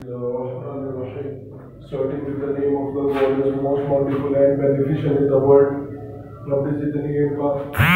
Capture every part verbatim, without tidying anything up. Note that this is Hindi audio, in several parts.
Starting with the name of the God is most bountiful and beneficial in the world. रब जितनी का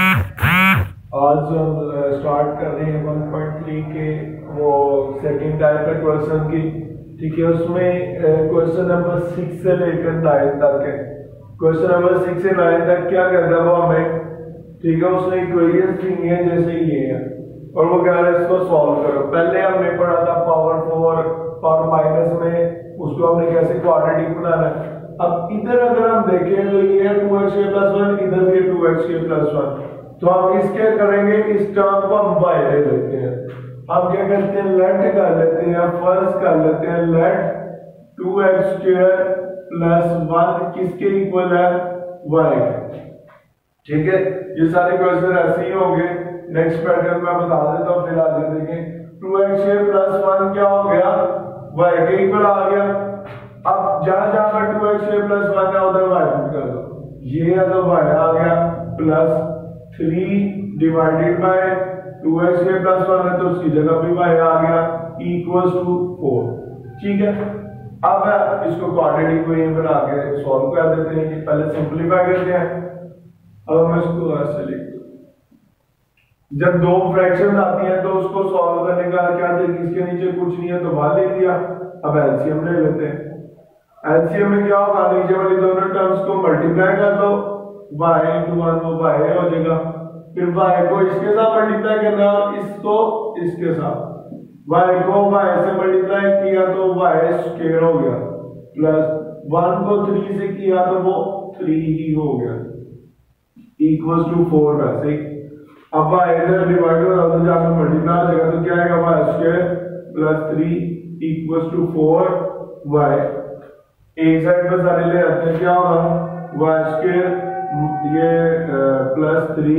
आज हम स्टार्ट कर रहे हैं वन पॉइंट थ्री के वो सेकंड टाइप का क्वेश्चन की। ठीक है, उसमें क्वेश्चन नंबर सिक्स से लेकर नाइन तक है। क्वेश्चन नंबर सिक्स से नाइन तक क्या करता है वो हमें, ठीक है, उसने इक्वेशंस दी है जैसे ये है और वो कह रहा है इसको सॉल्व करो। पहले हमने पढ़ा था पावर फोर पावर माइनस में, उसको हमने कैसे क्वाड्रेटिक बनाना है। अब इधर अगर हम देखें तो ये टू एक्स के प्लस वन, इधर भी टू एक्स के प्लस वन, तो हम इसके करेंगे इस टर्म को हम बाय ले लेते हैं। हम क्या करते हैं, लेट कर लेते हैं, फर्स्ट कर लेते हैं let two x square plus one किसके इक्वल है, वाई। ठीक है, ये सारे क्वेश्चन ऐसे ही होंगे। नेक्स्ट पैटर्न में बता देता हूँ, फिलहाल ये देखें टू एक्स प्लस वन क्या हो गया, वाई के इक्वल आ गया। अब जहां जहां पर टू एक्स प्लस वन है उधर वाई पुट कर दो, ये है तो वाई आ गया plus three divided by two x plus one है तो उसकी जगह भी वाई आ गया इक्वल्स टू फोर। ठीक है, अब इसको क्वाड्रेटिक वे बना के सॉल्व कर देते हैं। पहले सिंपलीफाई करते हैं। अब मैं इसको ऐसे लिखता हूं, जब दो फ्रैक्शंस आती हैं तो उसको सॉल्व करने का क्या तरीका, इसके नीचे कुछ नहीं है तो वन लिख दिया। अब एलसीएम ले लेते हैं। एलसीएम में क्या होगा, नीचे वाली दोनों टर्म्स को मल्टीप्लाई कर दो, y into वन वो y हो जाएगा। फिर y को इसके साथ मल्टीप्लाई करना और इसको इसके साथ, y को y से मल्टीप्लाई किया तो y स्क्वायर हो गया प्लस वन को थ्री से किया तो वो थ्री ही हो गया इक्वल्स टू फोर। वैसे ही अब y इधर डिवाइड हो रहा है तो जाकर मल्टीप्लाई हो जाएगा तो क्या आएगा, y square plus three equals to four y। एक साइड पर सारे ले आते हैं, क्या होगा वाई स्क्वायर ये प्लस थ्री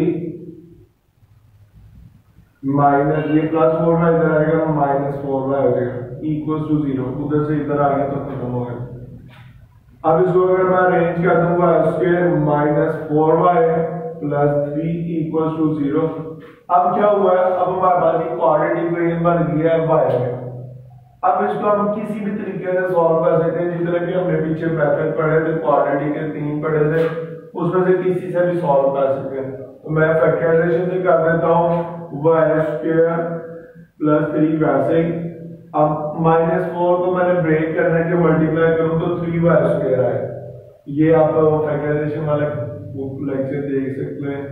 माइनस ये प्लस फोर वाई इधर आएगा माइनस फोर वाई हो जाएगा इक्वल्स टू जीरो। उधर से इधर आ गया तो खत्म हो गया। अब इसको अगर मैं अरेंज कर दूं, Y square minus four Y plus three equals to zero. अब क्या हुआ है, अब हमारे पास ये क्वाड्रेटिक इक्वेशन बन गया है वाई में। अब इसको हम किसी भी तरीके से सॉल्व कर सकते हैं, जितने भी हमने पीछे मेथड पढ़े थे, क्वाड्रेटिक के तीन पढ़े थे, उसमें से किसी से भी सॉल्व कर सकते हैं। तो मैं फैक्टराइजेशन से कर देता हूँ वाई स्क्वायर प्लस थ्री वैसे ही। अब माइनस फोर को मैंने ब्रेक करने के मल्टीप्लाई करूँ तो थ्री वाई स्क्वायर आए। ये आप फैक्टराइजेशन वाले बुक लेक्चर देख सकते हैं।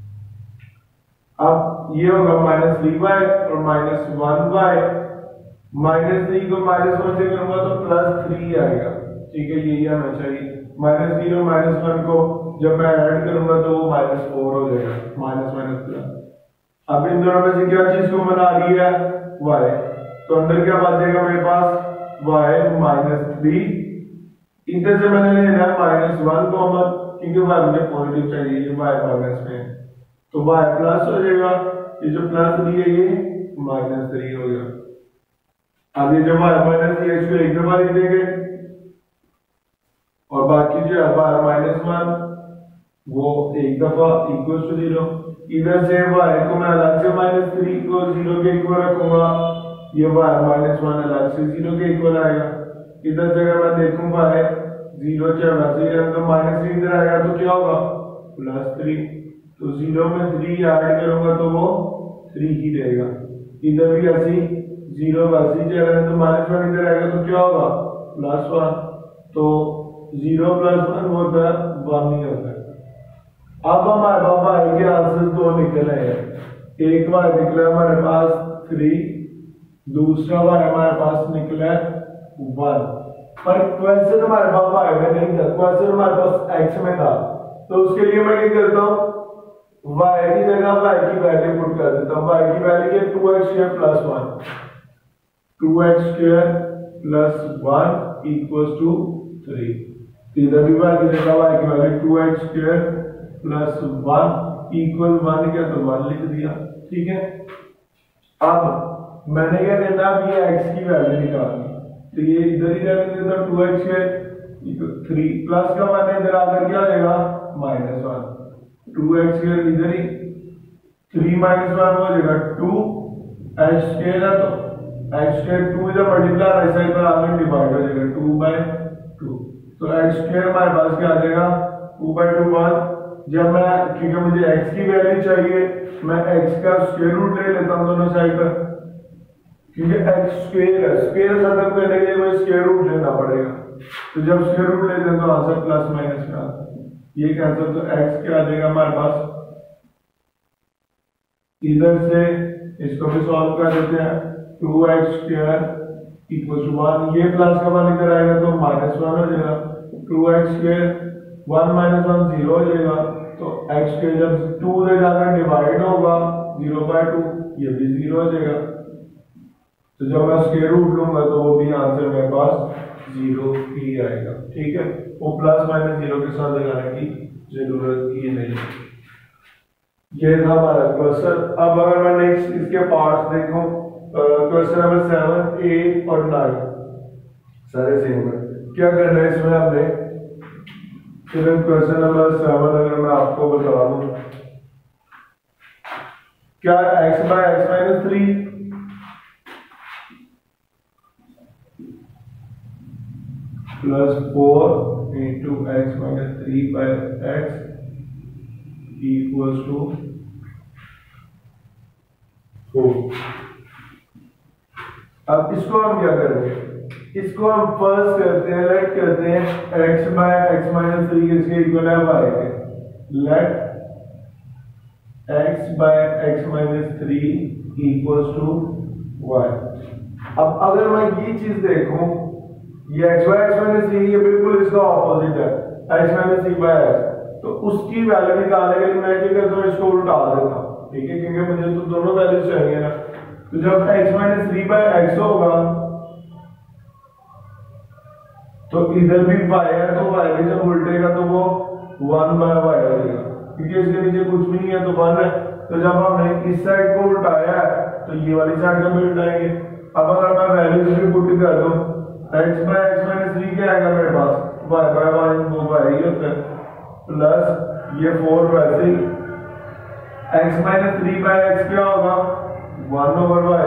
अब ये होगा माइनस थ्री वाई और minus one Y, minus three को माइनस वन से करूंगा तो प्लस थ्री आएगा। ठीक है, यही हमें चाहिए। माइनस थ्री और माइनस वन को जब मैं ऐड करूंगा तो वो माइनस फोर हो जाएगा, माइनस माइनस प्लस। अब इन दोनों में से क्या चीज को बना रही है, वाई, तो अंदर क्या बच जाएगा मेरे पास, वाई माइनस थ्री। इधर से मैंने लेना है माइनस वन कॉमन, क्योंकि वाई मुझे पॉजिटिव चाहिए, ये वाई माइनस में तो वाई प्लस हो जाएगा। ये जो प्लस थ्री है ये माइनस थ्री हो गया। अब ये जब y माइनस थ्री इसको एक दफा लिख देंगे और बाकी जो है y माइनस वन वो एक दफा इक्वल टू जीरो। इधर से y को मैं अलग से माइनस थ्री को जीरो के इक्वल रखूंगा, ये y माइनस वन अलग से जीरो के इक्वल आएगा। इधर से अगर मैं देखूंगा है जीरो चढ़ा से तो माइनस थ्री इधर आएगा तो क्या होगा, प्लस थ्री। तो जीरो में थ्री ऐड करूंगा तो वो थ्री ही रहेगा। इधर भी ऐसी जीरो वैसे ही चल रहा है तो माइनस वन इधर आएगा तो क्या होगा, प्लस वन। तो जीरो प्लस वन होता है वन ही होता है। अब हमारे पास वाई के आंसर दो निकले हैं, एक बार निकला हमारे पास थ्री, दूसरा बार हमारे पास निकला वन। पर क्वेश्चन हमारे पास वाई में नहीं था, क्वेश्चन हमारे पास एक्स में था। तो उसके लिए मैं क्या करता हूँ, वाई की जगह वाई की वैल्यू पुट कर देता हूँ। वाई की वैल्यू क्या, two x plus one, two x square plus one equals to three. इधर भी वाई की जगह वाई की value two x square plus one equal one क्या तो वन लिख दिया। ठीक है, अब मैंने क्या करना, अब ये x की वैल्यू निकालनी, तो ये इधर ही रहने देता two x square three plus का वन इधर आकर क्या आ जाएगा minus one, two x square इधर ही थ्री माइनस वन हो जाएगा टू एक्स स्क्वायर है तो एक्स स्क्वायर टू इधर मल्टीप्लाई राइट साइड पर आगे डिवाइड हो जाएगा टू बाय टू, तो एक्स स्क्वायर हमारे पास क्या आ जाएगा टू बाय टू वन। जब मैं क्योंकि मुझे x की वैल्यू चाहिए मैं x का स्क्वायर रूट ले लेता हूं दोनों साइड पर, क्योंकि x स्क्वायर है, स्क्वायर खत्म करने के लिए मुझे स्क्वायर रूट लेना पड़ेगा, तो जब स्क्वायर रूट लेते हैं तो आंसर प्लस माइनस में आता है, ये कैंसिल, तो x क्या आ जाएगा हमारे पास, इधर से इसको भी सॉल्व कर देते हैं, two x square equal to one, ये प्लस का वन इधर आएगा तो माइनस वन हो जाएगा, two x square one minus one zero हो जाएगा, तो x स्क्वायर जब टू से जाकर डिवाइड होगा जीरो बाय टू, ये भी जीरो हो जाएगा, तो जब मैं स्क्वायर रूट लूंगा तो वो भी आंसर मेरे पास जीरो ही आएगा। ठीक है, वो प्लस माइनस जीरो के साथ लगाने की जरूरत ही नहीं है। ये था हमारा क्वेश्चन। अब अगर मैं नेक्स्ट इसके पार्ट्स देखूं, क्वेश्चन नंबर सेवन, एट और नाइन सारे सेम है। क्या करना है इसमें हमने, फिर क्वेश्चन नंबर सेवन अगर मैं आपको बता दूं, क्या x by x minus three plus four into x minus three by x equals to four. अब इसको हम क्या करेंगे, इसको हम फर्स्ट करते हैं, लेट करते हैं x by x minus three इसके इक्वल है y के, let x by x minus three equals to y। अब अगर मैं ये चीज देखूं, ये x by x minus three ये बिल्कुल इसका ऑपोजिट है, x minus three by x, तो उसकी वैल्यू निकालने के लिए मैं क्या करता हूं, इसको उल्टा देता हूं, ठीक है, क्योंकि मुझे तो दोनों वैल्यूज चाहिए ना, तो जब x minus three by x होगा तो इधर भी y है, तो y भी जब उल्टेगा तो वो वन बाय y हो जाएगा, क्योंकि इसके नीचे कुछ भी नहीं है तो वन है, तो जब हमने इस साइड को उल्टाया है तो ये वाली साइड का भी उल्टाएंगे। अब अगर मैं वैल्यूज भी पुट कर दूं, x by x minus three क्या आएगा मेरे पास, y बाय वन वो y ही होता है, प्लस ये फोर, वैसे ही x minus three by x क्या होगा, one over y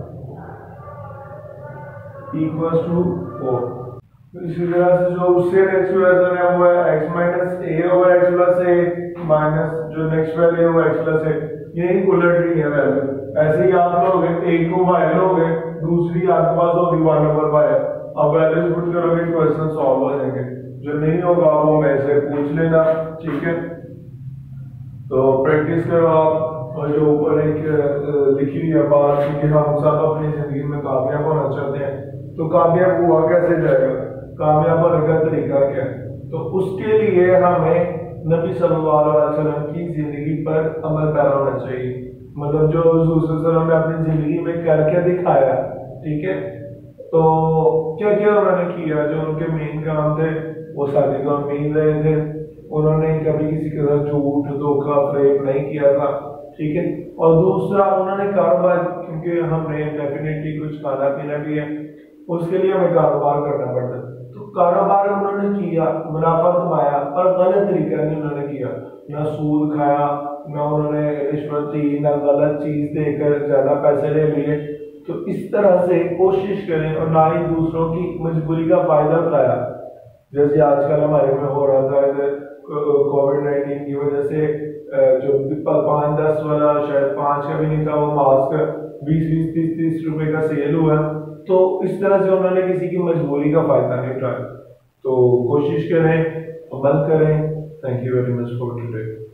equals to four. इसी तरह से जो उससे नेक्स्ट वैल्यू है वो है x minus a over x plus a minus जो नेक्स्ट वैल्यू है वो x प्लस ए, यही उलट रही है वैल्यू। ऐसे ही आप लोगे एक को y लोगे, दूसरी आपके पास होगी वन ओवर y, अब वैल्यूज पुट करोगे क्वेश्चन सॉल्व हो जाएंगे, जो नहीं होगा वो मेरे से पूछ लेना, ठीक है। तो प्रैक्टिस करो आप, और जो ऊपर एक लिखी हुई है बात कि हम सब अपनी जिंदगी में कामयाब होना चाहते हैं, तो कामयाब हुआ कैसे जाएगा, कामयाब होने का तरीका क्या है, तो उसके लिए हमें नबी सल्लल्लाहु अलैहि वसल्लम की जिंदगी पर अमल पैरा होना चाहिए, मतलब जो हुजूर सल्लल्लाहु अलैहि वसल्लम ने अपनी जिंदगी में करके दिखाया, ठीक है। तो क्या क्या उन्होंने किया, जो उनके मेन काम थे वो सादे को मीन रहे थे, उन्होंने कभी किसी के साथ झूठ धोखा फ्रेब नहीं किया था, ठीक है। और दूसरा उन्होंने कारोबार, क्योंकि हमने डेफिनेटली कुछ खाना पीना भी है, उसके लिए हमें कारोबार करना पड़ता है, तो कारोबार उन्होंने किया, मुनाफा कमाया, पर गलत तरीके से उन्होंने किया, ना सूद खाया, ना उन्होंने रिश्वत दी, ना गलत चीज देकर ज्यादा पैसे ले लिए। तो इस तरह से कोशिश करें और ना ही दूसरों की मजबूरी का फायदा उठाया, जैसे आजकल हमारे में हो रहा था कोविड नाइन्टीन की वजह से, जो पाँच दस वाला शायद पाँच का भी नहीं था वो मास्क बीस बीस तीस तीस रुपए का सेल हुआ, तो इस तरह से उन्होंने किसी की मजबूरी का फायदा नहीं उठाया। तो कोशिश करें, अमल करें। Thank you very much for today.